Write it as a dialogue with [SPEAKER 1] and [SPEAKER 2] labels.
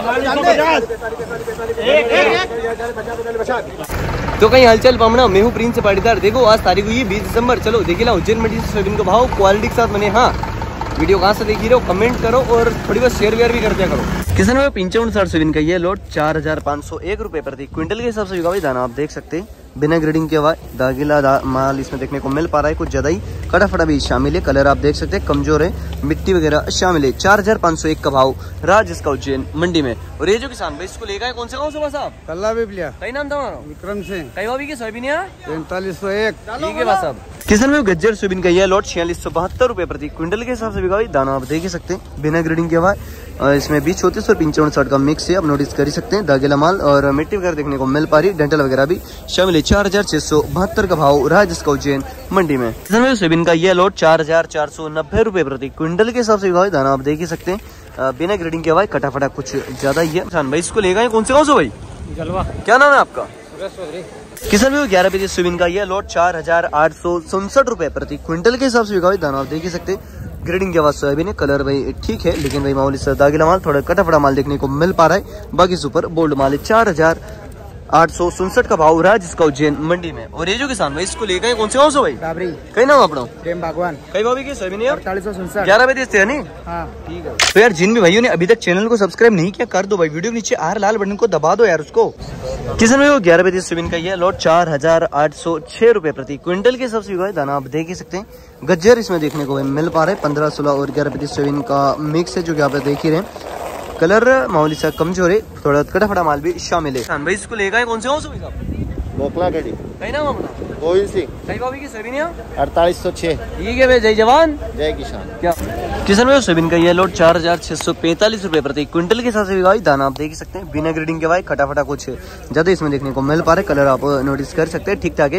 [SPEAKER 1] तो कहीं हलचल पामना, मैं हूँ प्रिंस पाटीदार। देखो आज तारीख हुई है 20 दिसंबर। चलो देखिए ला उज्जैन मंडी से सोयाबीन का भाव क्वालिटी के साथ बने। हाँ वीडियो कहाँ से देख रहे हो कमेंट करो और थोड़ी बहुत शेयर वेयर भी कर दिया करो। किसान में 55 सोयाबीन का ये लोट 4501 रुपए प्रति क्विंटल के हिसाब से बिका भाई। दाना आप देख सकते हैं बिना ग्रेडिंग के दागीला माल इसमें देखने को मिल पा रहा है। कुछ ज्यादा ही कटाफटा भी शामिल है। कलर आप देख सकते हैं कमजोर है, मिट्टी वगैरह शामिल है। 4501 का भाव रहा जिसका उज्जैन मंडी में। और ये जो किसान भाई इसको लेगा कौन से गाँव से साहब?
[SPEAKER 2] कल्ला बिबलिया।
[SPEAKER 1] कई नाम था हमारा? विक्रम सिंह। कई भाभी की सोयाबीन
[SPEAKER 2] 4501।
[SPEAKER 1] ठीक है साहब। किसान में गज्जर सोयाबीन का यह लॉट 4672 रुपए प्रति क्विंटल के हिसाब से बिका भाई। दाना आप देख ही सकते हैं बिना ग्रेडिंग के भाई। इसमें भी 34 और 55 का मिक्स है, आप नोटिस कर ही सकते हैं। दागेला माल और मिट्टी वगैरह देखने को मिल पा रही, डेंटल वगैरह भी शामिल है। 4672 का भाव रहा जिसका उज्जैन मंडी में। किसान में सोयाबीन का यह लॉट 4490 रुपए प्रति क्विंटल के हिसाब से बिका भाई। दाना आप देख ही सकते हैं बिना ग्रेडिंग के भाई। कटाफटा कुछ ज्यादा ही है। किसान भाई इसको लेगा कौन से गाँव से भाई? जलवा। क्या नाम है आपका? किसान भाई 11 बजे सोयाबीन का यह लॉट 4867 रुपए प्रति क्विंटल के हिसाब से बिका भाई। दाना आप देख ही सकते हैं ग्रेडिंग के बाद सोयाबीन है। कलर भाई ठीक है लेकिन भाई मामूली सा दागीला माल थोड़ा कटाफटा माल देखने को मिल पा रहा है। बाकी सुपर बोल्ड माल है। 4867 का भाव रहा जिसका उज्जैन मंडी में। और ये जो किसान भाई इसको लेकर कौन से गाँव से भाई? कई नाम अपना? भगवान। कई भाभी की सोयाबीन 11 बजे से है नहीं? हाँ ठीक है। तो यार जिन भी भाइयों ने अभी तक चैनल को सब्सक्राइब नहीं किया कर दो भाई। वीडियो के नीचे आर लाल बटन को दबा दो यार उसको। किसान भाई 11 बजे सोयाबीन का यह लॉट 4806 रुपए प्रति क्विंटल के हिसाब से बिका है। दाना आप देख ही सकते हैं गज्जर इसमें देखने को मिल पा रहा है। 15, 16 और 11 बजे सोयाबीन का मिक्स है जो कि आप देख ही रहे हैं। कलर मामूली सा कमजोर है, थोड़ा कटाफटा माल भी शामिल है। भाई इसको लेगा कौन से गाँव से?
[SPEAKER 3] बोकला गढ़ी।
[SPEAKER 1] कई नाम अपना? गोविंद सिंह। कई भाभी की सोयाबीन
[SPEAKER 3] 4806।
[SPEAKER 1] ठीक है भाई। जय जवान
[SPEAKER 3] जय किसान।
[SPEAKER 1] क्या किसान भाई सोयाबीन का ये लोट 4645 रुपए प्रति क्विंटल के हिसाब से बिका। दाना आप देख सकते हैं बिना ग्रेडिंग के भाई। कटाफटा कुछ ज्यादा इसमें देखने को मिल पा रहे। कलर आप नोटिस कर सकते हैं ठीक ठाक है।